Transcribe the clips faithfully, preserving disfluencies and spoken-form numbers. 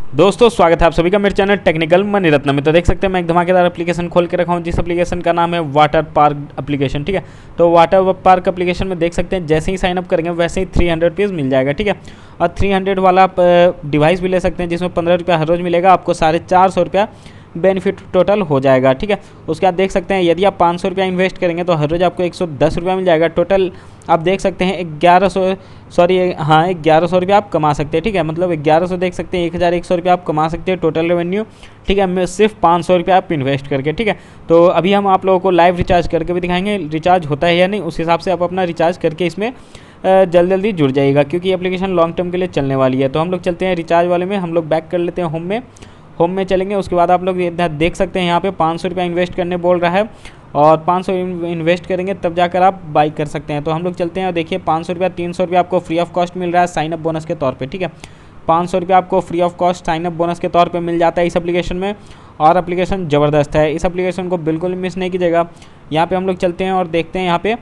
दोस्तों स्वागत है आप सभी का मेरे चैनल टेक्निकल मनी रत्न में। तो देख सकते हैं मैं एक धमाकेदार एप्लीकेशन खोल के रखा हूँ जिस एप्लीकेशन का नाम है वाटर पार्क एप्लीकेशन। ठीक है, तो वाटर पार्क एप्लीकेशन में देख सकते हैं जैसे ही साइन अप करेंगे वैसे ही थ्री हंड्रेड रुपीज़ मिल जाएगा। ठीक है, और थ्री हंड्रेड वाला आप डिवाइस भी ले सकते हैं जिसमें पंद्रह रुपया हर रोज़ मिलेगा, आपको साढ़े चार सौ रुपया बेनिफिट टोटल हो जाएगा। ठीक है, उसके बाद देख सकते हैं यदि आप पाँच सौ रुपया इन्वेस्ट करेंगे तो हर रोज़ आपको एक सौ दस रुपया मिल जाएगा। टोटल आप देख सकते हैं ग्यारह सौ सॉरी हाँ ग्यारह सौ रुपया आप कमा सकते हैं। ठीक है, मतलब ग्यारह सौ देख सकते हैं एक हज़ार एक सौ रुपया आप कमा सकते हैं टोटल रेवेन्यू। ठीक है, मैं सिर्फ पाँच सौ रुपया आप इन्वेस्ट करके। ठीक है, तो अभी हम आप लोगों को लाइव रिचार्ज करके भी दिखाएंगे रिचार्ज होता है या नहीं, उस हिसाब से आप अपना रिचार्ज करके इसमें जल्दी जल्दी जुड़ जाइएगा क्योंकि एप्लीकेशन लॉन्ग टर्म के लिए चलने वाली है। तो हम लोग चलते हैं रिचार्ज वाले में, हम लोग बैक कर लेते हैं होम में। होम में चलेंगे, उसके बाद आप लोग देख सकते हैं यहाँ पे पाँच सौ रुपया इन्वेस्ट करने बोल रहा है और पाँच सौ इन्वेस्ट करेंगे तब जाकर आप बाई कर सकते हैं। तो हम लोग चलते हैं और देखिए पाँच सौ रुपया तीन सौ रुपया आपको फ्री ऑफ कॉस्ट मिल रहा है साइन अप बोनस के तौर पे। ठीक है, पाँच सौ रुपया आपको free of cost sign up bonus के तौर पे मिल जाता है इस एप्लीकेशन में और एप्लीकेशन ज़बरदस्त है। इस एप्लीकेशन को बिल्कुल मिस नहीं कीजिएगा। यहाँ पे हम लोग चलते हैं और देखते हैं यहाँ पे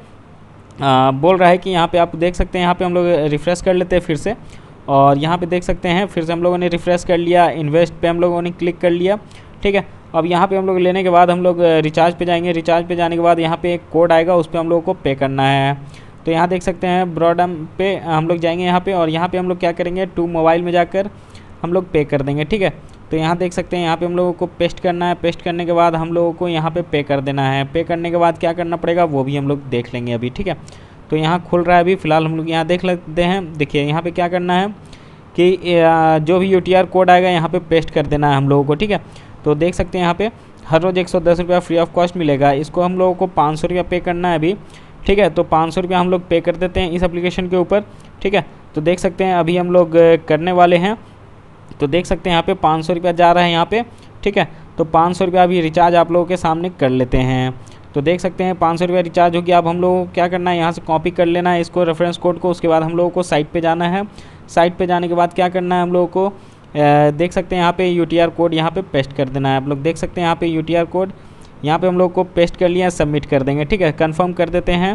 आ, बोल रहा है कि यहाँ पे आप देख सकते हैं यहाँ पे हम लोग रिफ़्रेश कर लेते हैं फिर से और यहाँ पे देख सकते हैं फिर से हम लोगों ने रिफ़्रेश कर लिया, इन्वेस्ट पे हम लोगों ने क्लिक कर लिया। ठीक है, अब यहाँ पे हम लोग लेने के बाद हम लोग रिचार्ज पे जाएंगे। रिचार्ज पे जाने के बाद यहाँ पे एक कोड आएगा, उस पर हम लोगों को पे करना है। तो यहाँ देख सकते हैं ब्रॉडम पे हम लोग जाएंगे यहाँ पे और यहाँ पे हम लोग क्या करेंगे टू मोबाइल में जाकर हम लोग पे कर देंगे। ठीक है, तो यहाँ देख सकते हैं यहाँ पे हम लोगों को पेस्ट करना है। पेस्ट करने के बाद हम लोगों को यहाँ पे पे कर देना है। पे करने के बाद क्या करना पड़ेगा वो भी हम लोग देख लेंगे अभी। ठीक है, तो यहाँ खुल रहा है अभी फ़िलहाल हम लोग यहाँ देख लेते हैं। देखिए यहाँ पे क्या करना है कि जो भी यू टी आर कोड आएगा यहाँ पे पेस्ट कर देना है हम लोगों को। ठीक है, तो देख सकते हैं यहाँ पे हर रोज़ एक सौ दस रुपया फ्री ऑफ कॉस्ट मिलेगा। इसको हम लोगों को पाँच सौ रुपया पे करना है अभी। ठीक है, तो पाँच सौ रुपया हम लोग पे कर देते हैं इस एप्लीकेशन के ऊपर। ठीक है, तो देख सकते हैं अभी हम लोग करने वाले हैं। तो देख सकते हैं यहाँ पे पाँच सौ रुपया जा रहा है यहाँ पे। ठीक है, तो पाँच सौ रुपया अभी रिचार्ज आप लोगों के सामने कर लेते हैं। तो देख सकते हैं पाँच सौ रुपया रिचार्ज हो गया। अब हम लोगों को क्या करना है यहाँ से कॉपी कर लेना है इसको रेफरेंस कोड को। उसके बाद हम लोगों को साइट पे जाना है। साइट पे जाने के बाद क्या करना है हम लोगों को आ, देख सकते हैं यहाँ पे यू टी आर कोड यहाँ पे पेस्ट कर देना है। आप लोग देख सकते हैं यहाँ पे यू टी आर कोड यहाँ पे हम लोग को पेस्ट कर लिया, सबमिट कर देंगे। ठीक है, कंफर्म कर देते हैं,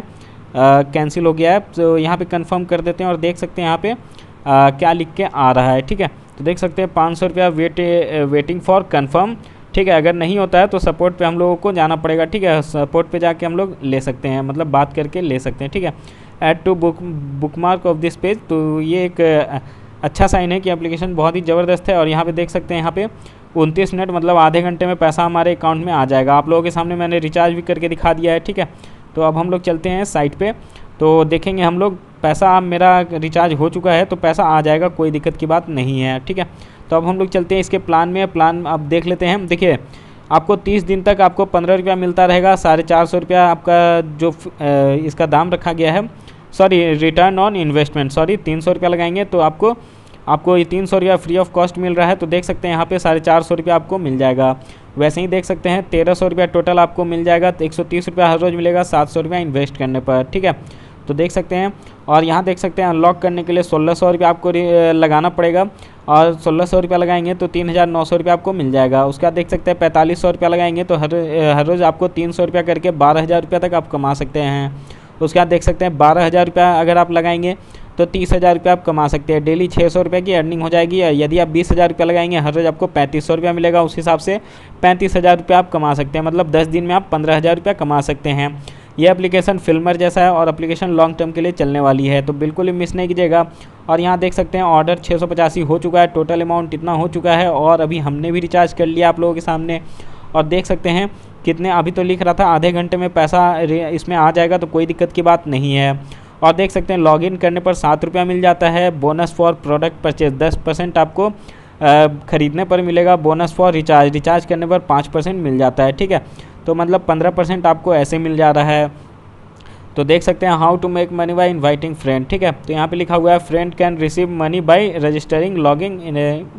कैंसिल हो गया है तो यहाँ पे कंफर्म कर देते हैं और देख सकते हैं यहाँ पे आ, क्या लिख के आ रहा है। ठीक है, तो देख सकते हैं पाँच सौ रुपया वेट वेटिंग फॉर कन्फर्म। ठीक है, अगर नहीं होता है तो सपोर्ट पे हम लोगों को जाना पड़ेगा। ठीक है, सपोर्ट पे जाके हम लोग ले सकते हैं, मतलब बात करके ले सकते हैं। ठीक है, add to book bookmark of this page. तो ये एक अच्छा साइन है कि एप्लीकेशन बहुत ही ज़बरदस्त है। और यहाँ पे देख सकते हैं यहाँ पे उनतीस मिनट मतलब आधे घंटे में पैसा हमारे अकाउंट में आ जाएगा। आप लोगों के सामने मैंने रिचार्ज भी करके दिखा दिया है। ठीक है, तो अब हम लोग चलते हैं साइट पे तो देखेंगे हम लोग पैसा मेरा रिचार्ज हो चुका है तो पैसा आ जाएगा, कोई दिक्कत की बात नहीं है। ठीक है, तो अब हम लोग चलते हैं इसके प्लान में। प्लान अब देख लेते हैं। देखिए आपको तीस दिन तक आपको पंद्रह रुपया मिलता रहेगा। साढ़े चार सौ रुपया आपका जो इसका दाम रखा गया है, sorry return on investment, sorry तीन सौ रुपया लगाएंगे तो आपको आपको ये तीन सौ रुपया फ्री ऑफ कॉस्ट मिल रहा है। तो देख सकते हैं यहाँ पे साढ़े चार सौ रुपया आपको मिल जाएगा। वैसे ही देख सकते हैं तेरह सौ रुपया टोटल आपको मिल जाएगा। तो एक सौ तीस रुपया हर रोज़ मिलेगा सात सौ रुपया इन्वेस्ट करने पर। ठीक है, तो देख सकते हैं और यहाँ देख सकते हैं अनलॉक करने के लिए सोलह सौ रुपया आपको लगाना पड़ेगा और सोलह सौ रुपया लगाएंगे तो तीन हज़ार नौ सौ रुपया आपको मिल जाएगा। उसके बाद देख सकते हैं पैंतालीस सौ रुपया लगाएंगे तो हर हर रोज़ आपको तीन सौ रुपया करके बारह हज़ार रुपया तक आप कमा सकते हैं। उसके बाद देख सकते हैं बारह हज़ार रुपया अगर आप लगाएंगे तो तीस हज़ार रुपया आप कमा सकते हैं। डेली छः सौ रुपये की अर्निंग हो जाएगी। यदि आप बीस हज़ार रुपया लगाएंगे हर रोज़ आपको पैंतीस सौ रुपया मिलेगा। उस हिसाब से पैंतीस हज़ार रुपया आप कमा सकते हैं, मतलब दस दिन में आप पंद्रह हज़ार रुपया कमा सकते हैं। यह एप्लीकेशन फिल्मर जैसा है और एप्लीकेशन लॉन्ग टर्म के लिए चलने वाली है, तो बिल्कुल ही मिस नहीं कीजिएगा। और यहाँ देख सकते हैं ऑर्डर छः सौ पचासी हो चुका है, टोटल अमाउंट इतना हो चुका है और अभी हमने भी रिचार्ज कर लिया आप लोगों के सामने। और देख सकते हैं कितने अभी तो लिख रहा था आधे घंटे में पैसा इसमें आ जाएगा, तो कोई दिक्कत की बात नहीं है। और देख सकते हैं लॉगिन करने पर सात रुपया मिल जाता है। बोनस फॉर प्रोडक्ट परचेज दस परसेंट आपको ख़रीदने पर मिलेगा। बोनस फॉर रिचार्ज रिचार्ज करने पर पाँच परसेंट मिल जाता है। ठीक है, तो मतलब पंद्रह परसेंट आपको ऐसे मिल जा रहा है। तो देख सकते हैं how to make money by inviting friend. ठीक है, तो यहाँ पे लिखा हुआ है friend can receive money by registering logging in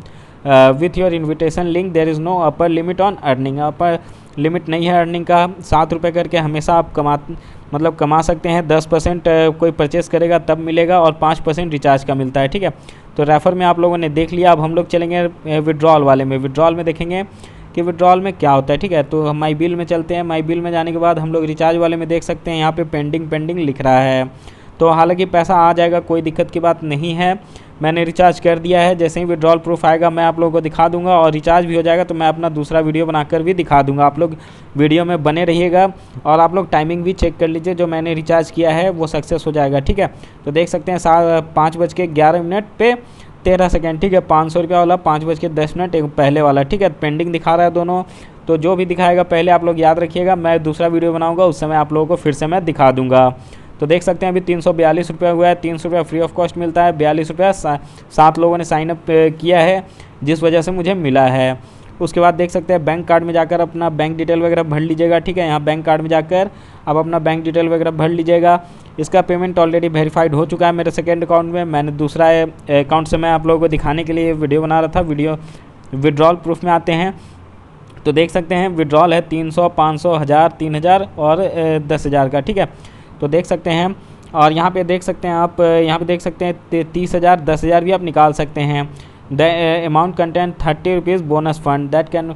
with your invitation link. There is no upper limit on earning. Upper limit नहीं है अर्निंग का। सात रुपये करके हमेशा आप कमा मतलब कमा सकते हैं। दस परसेंट कोई परचेस करेगा तब मिलेगा और पाँच परसेंट रिचार्ज का मिलता है। ठीक है, तो रेफर में आप लोगों ने देख लिया। अब हम लोग चलेंगे विड्रॉल वाले में। विड्रॉल में देखेंगे कि विड्रॉल में क्या होता है। ठीक है, तो हम माई बिल में चलते हैं। माई बिल में जाने के बाद हम लोग रिचार्ज वाले में देख सकते हैं यहाँ पे पेंडिंग पेंडिंग लिख रहा है। तो हालांकि पैसा आ जाएगा, कोई दिक्कत की बात नहीं है। मैंने रिचार्ज कर दिया है। जैसे ही विड्रॉल प्रूफ आएगा मैं आप लोगों को दिखा दूंगा, और रिचार्ज भी हो जाएगा तो मैं अपना दूसरा वीडियो बनाकर भी दिखा दूंगा। आप लोग वीडियो में बने रहिएगा, और आप लोग टाइमिंग भी चेक कर लीजिए, जो मैंने रिचार्ज किया है वो सक्सेस हो जाएगा, ठीक है। तो देख सकते हैं सात पाँच बज के ग्यारह मिनट पे तेरह सेकेंड, ठीक है। पाँच सौ रुपया वाला पाँच बज के दस मिनट एक पहले वाला, ठीक है। पेंडिंग दिखा रहा है दोनों, तो जो भी दिखाएगा पहले आप लोग याद रखिएगा। मैं दूसरा वीडियो बनाऊंगा उस समय आप लोगों को फिर से मैं दिखा दूंगा। तो देख सकते हैं अभी तीन सौ बयालीस रुपया हुआ है, तीन सौ रुपया फ्री ऑफ कॉस्ट मिलता है, बयालीस रुपया सात लोगों ने साइन अप किया है जिस वजह से मुझे मिला है। उसके बाद देख सकते हैं बैंक कार्ड में जाकर अपना बैंक डिटेल वगैरह भर लीजिएगा, ठीक है। यहाँ बैंक कार्ड में जाकर आप अपना बैंक डिटेल वगैरह भर लीजिएगा। इसका पेमेंट ऑलरेडी वेरीफाइड हो चुका है मेरे सेकेंड अकाउंट में। मैंने दूसरा अकाउंट से मैं आप लोगों को दिखाने के लिए वीडियो बना रहा था। वीडियो विड्रॉल प्रूफ में आते हैं तो देख सकते हैं विड्रॉल है तीन सौ, पाँच सौ, हज़ार, तीन हज़ार और दस हज़ार का, ठीक है। तो देख सकते हैं, और यहाँ पे देख सकते हैं आप, यहाँ पे देख सकते हैं तीस हज़ार, दस हज़ार भी आप निकाल सकते हैं। The amount content thirty rupees bonus fund that can,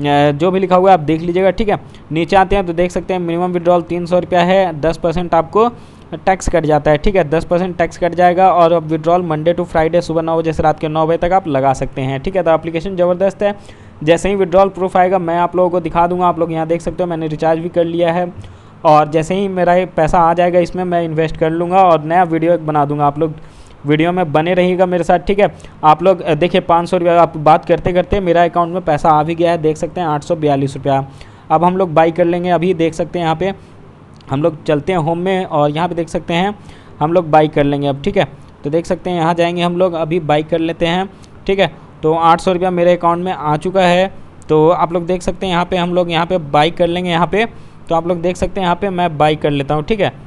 जो भी लिखा हुआ है आप देख लीजिएगा, ठीक है। नीचे आते हैं तो देख सकते हैं मिनिमम विड्रॉल तीन सौ रुपया है, दस परसेंट आपको टैक्स कट जाता है, ठीक है। दस परसेंट टैक्स कट जाएगा, और अब विड्रॉल मंडे टू फ्राइडे सुबह नौ बजे से रात के नौ बजे तक आप लगा सकते हैं, ठीक है। तो एप्लीकेशन ज़बरदस्त है। जैसे ही विड्रॉल प्रूफ आएगा मैं आप लोगों को दिखा दूंगा। आप लोग यहाँ देख सकते हो मैंने रिचार्ज भी कर लिया है, और जैसे ही मेरा ये पैसा आ जाएगा इसमें मैं इन्वेस्ट कर लूँगा और नया वीडियो एक बना दूंगा। आप लोग वीडियो में बने रहिएगा मेरे साथ, ठीक है। आप लोग देखिए पाँच सौ रुपया आप बात करते करते मेरा अकाउंट में पैसा आ भी गया है, देख सकते हैं आठ सौ बयालीस रुपया। अब हम लोग बाई कर लेंगे, अभी देख सकते हैं यहाँ पे हम लोग चलते हैं होम में, और यहाँ पे देख सकते हैं हम लोग बाई कर लेंगे अब, ठीक है। तो देख सकते हैं यहाँ जाएंगे हम लोग, अभी बाई कर लेते हैं, ठीक है। तो आठ सौ रुपया मेरे अकाउंट में आ चुका है। तो आप लोग देख सकते हैं यहाँ पे हम लोग यहाँ पे बाई कर लेंगे यहाँ पे। तो आप लोग देख सकते हैं यहाँ पे मैं बाई कर लेता हूँ, ठीक है।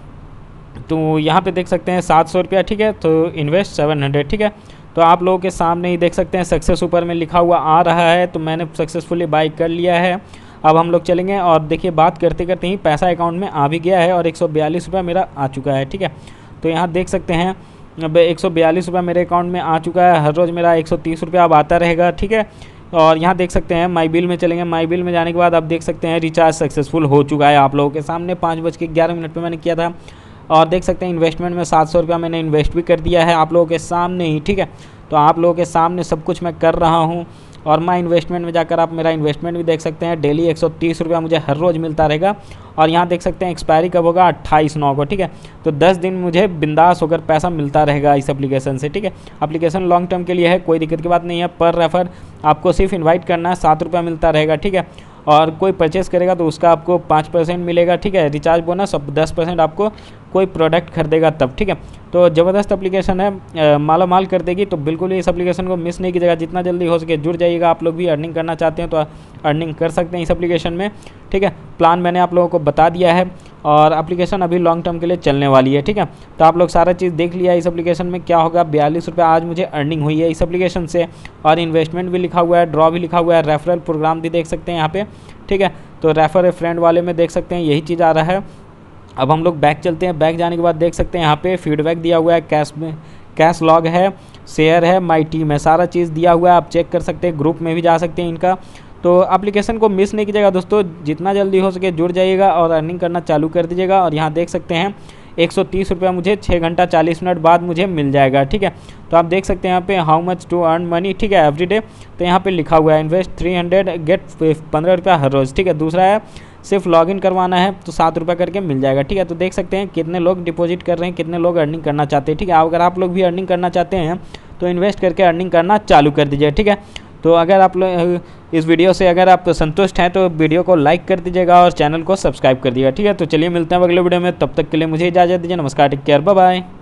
तो यहाँ पे देख सकते हैं सात सौ रुपया, ठीक है। तो इन्वेस्ट सेवन हंड्रेड, ठीक है। तो आप लोगों के सामने ही देख सकते हैं सक्सेस ऊपर में लिखा हुआ आ रहा है, तो मैंने सक्सेसफुली बाई कर लिया है। अब हम लोग चलेंगे, और देखिए बात करते करते ही पैसा अकाउंट में आ भी गया है, और एक सौ बयालीस रुपया मेरा आ चुका है, ठीक है। तो यहाँ देख सकते हैं अब एक सौ बयालीस रुपया मेरे अकाउंट में आ चुका है। हर रोज़ मेरा एक सौ तीस रुपया अब आता रहेगा, ठीक है। और यहाँ देख सकते हैं माई बिल में चलेंगे। माई बिल में जाने के बाद आप देख सकते हैं रिचार्ज सक्सेसफुल हो चुका है आप लोगों के सामने। पाँच बज के ग्यारह मिनट पर मैंने किया था, और देख सकते हैं इन्वेस्टमेंट में सात सौ रुपया मैंने इन्वेस्ट भी कर दिया है आप लोगों के सामने ही, ठीक है। तो आप लोगों के सामने सब कुछ मैं कर रहा हूँ, और माई इन्वेस्टमेंट में जाकर आप मेरा इन्वेस्टमेंट भी देख सकते हैं। डेली एक सौ तीस रुपया मुझे हर रोज़ मिलता रहेगा, और यहाँ देख सकते हैं एक्सपायरी कब होगा, अट्ठाईस नौ को, ठीक है। तो दस दिन मुझे बिंदास होकर पैसा मिलता रहेगा इस एप्लीकेशन से, ठीक है। एप्लीकेशन लॉन्ग टर्म के लिए है, कोई दिक्कत की बात नहीं है। पर रेफर आपको सिर्फ इन्वाइट करना है, सात रुपया मिलता रहेगा, ठीक है। और कोई परचेस करेगा तो उसका आपको पाँच परसेंट मिलेगा, ठीक है। रिचार्ज बोनस अब दस परसेंट आपको कोई प्रोडक्ट खरीदेगा तब, ठीक है। तो ज़बरदस्त एप्लीकेशन है, माला माल कर देगी। तो बिल्कुल इस एप्लीकेशन को मिस नहीं कीजिएगा, जितना जल्दी हो सके जुड़ जाइएगा। आप लोग भी अर्निंग करना चाहते हैं तो अर्निंग कर सकते हैं इस एप्लीकेशन में, ठीक है। प्लान मैंने आप लोगों को बता दिया है, और एप्लीकेशन अभी लॉन्ग टर्म के लिए चलने वाली है, ठीक है। तो आप लोग सारा चीज़ देख लिया इस एप्लीकेशन में क्या होगा। बयालीस रुपये आज मुझे अर्निंग हुई है इस एप्लीकेशन से, और इन्वेस्टमेंट भी लिखा हुआ है, ड्रॉ भी लिखा हुआ है, रेफरल प्रोग्राम भी देख सकते हैं यहाँ पे, ठीक है। तो रेफर ए फ्रेंड वाले में देख सकते हैं यही चीज़ आ रहा है। अब हम लोग बैक चलते हैं। बैक जाने के बाद देख सकते हैं यहाँ पे फीडबैक दिया हुआ है, कैश में कैश लॉग है, शेयर है, माई टीम है, सारा चीज़ दिया हुआ है। आप चेक कर सकते हैं, ग्रुप में भी जा सकते हैं इनका। तो एप्लीकेशन को मिस नहीं कीजिएगा दोस्तों, जितना जल्दी हो सके जुड़ जाइएगा और अर्निंग करना चालू कर दीजिएगा। और यहाँ देख सकते हैं एक सौ तीस रुपया मुझे छः घंटा चालीस मिनट बाद मुझे मिल जाएगा, ठीक है। तो आप देख सकते हैं यहाँ पे how much to earn money, ठीक है, एवरी डे। तो यहाँ पे लिखा हुआ है इन्वेस्ट थ्री हंड्रेड गेट पंद्रह रुपया हर रोज़, ठीक है। दूसरा है सिर्फ लॉगिन करवाना है तो सात रुपये करके मिल जाएगा, ठीक है। तो देख सकते हैं कितने लोग डिपॉजिट कर रहे हैं, कितने लोग अर्निंग करना चाहते हैं, ठीक है। अगर आप लोग भी अर्निंग करना चाहते हैं तो इन्वेस्ट करके अर्निंग करना चालू कर दीजिए, ठीक है। तो अगर आप लोग इस वीडियो से अगर आप संतुष्ट हैं तो वीडियो को लाइक कर दीजिएगा और चैनल को सब्सक्राइब कर दीजिएगा, ठीक है। तो चलिए मिलते हैं अगले वीडियो में, तब तक के लिए मुझे इजाज़त दीजिए। नमस्कार, टेक केयर, बाय बाय।